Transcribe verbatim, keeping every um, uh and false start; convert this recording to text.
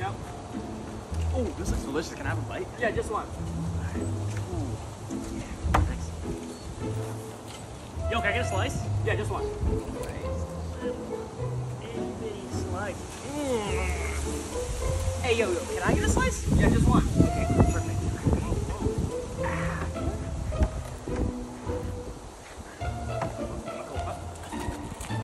Yep. Oh, this looks delicious. Can I have a bite? Yeah, just one. Ooh. Yeah, thanks. Yo, can I get a slice? Yeah, just one. Itty bitty slice. Mm. Hey, yo, yo, Can I get a slice? yeah, just one.